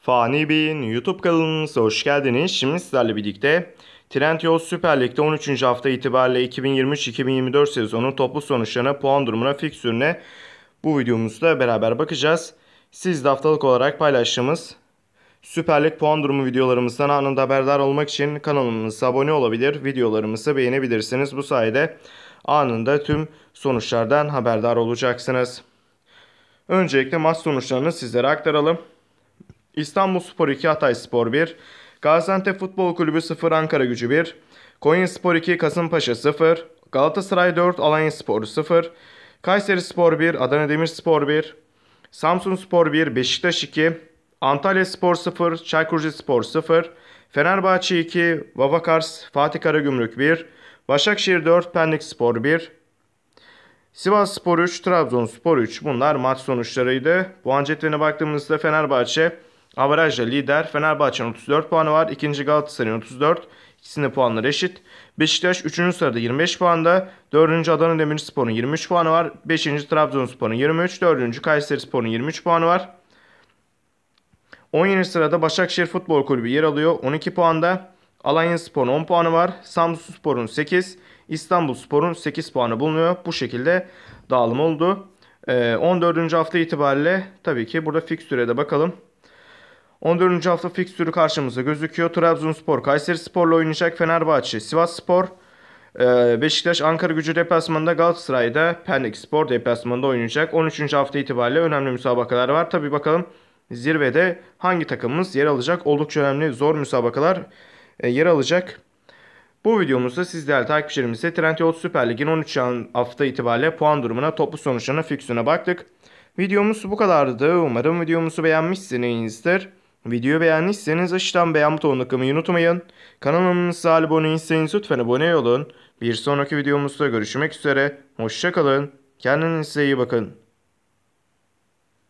Fani Bey'in YouTube kanalımıza hoş geldiniz. Şimdi sizlerle birlikte Trendyol Süper Lig'de 13. hafta itibariyle 2023-2024 sezonu toplu sonuçlarına, puan durumuna, fiksürüne bu videomuzda beraber bakacağız. Siz de haftalık olarak paylaştığımız Süper Lig puan durumu videolarımızdan anında haberdar olmak için kanalımıza abone olabilir, videolarımızı beğenebilirsiniz. Bu sayede anında tüm sonuçlardan haberdar olacaksınız. Öncelikle maç sonuçlarını sizlere aktaralım. İstanbulspor 2, Hatayspor 1, Gaziantep Futbol Kulübü 0, Ankaragücü 1, Konyaspor 2, Kasımpaşa 0, Galatasaray 4, Alanyaspor 0, Kayserispor 1, Adana Demirspor 1, Samsunspor 1, Beşiktaş 2, Antalyaspor 0, Çaykur Rizespor 0, Fenerbahçe 2, Vavakars Fatih Karagümrük 1, Başakşehir 4, Pendikspor 1, Sivasspor 3, Trabzonspor 3. Bunlar maç sonuçlarıydı. Puan cetveline baktığımızda Fenerbahçe averajla lider. Fenerbahçe'nin 34 puanı var. İkinci Galatasaray'ın 34. İkisinin puanları eşit. Beşiktaş 3. sırada 25 puanda. 4. Adana Demirspor'un 23 puanı var. 5. Trabzonspor'un 23. 4. Kayserispor'un 23 puanı var. 17. sırada Başakşehir Futbol Kulübü yer alıyor. 12 puanda. Alanyaspor'un 10 puanı var. Samsunspor'un 8. İstanbulspor'un 8 puanı bulunuyor. Bu şekilde dağılım oldu. 14. hafta itibariyle tabii ki burada fikstüre de bakalım. 14. hafta fikstürü karşımıza gözüküyor. Trabzonspor Kayserispor'la oynayacak. Fenerbahçe Sivasspor, Beşiktaş Ankaragücü deplasmanında, Galatasaray'da Pendikspor deplasmanında oynayacak. 13. hafta itibariyle önemli müsabakalar var. Tabii bakalım zirvede hangi takımımız yer alacak? Oldukça önemli, zor müsabakalar yer alacak. Bu videomuzda siz değerli takipçilerimize Trendyol Süper Lig'in 13. hafta itibariyle puan durumuna, toplu sonuçlarına, fiksürüne baktık. Videomuz bu kadardı. Umarım videomuzu beğenmişsinizdir. Videoyu beğendiyseniz aşağıdan beğen butonuna tıklamayı unutmayın. Kanalımıza abone değilseniz lütfen abone olun. Bir sonraki videomuzda görüşmek üzere. Hoşça kalın. Kendinize iyi bakın.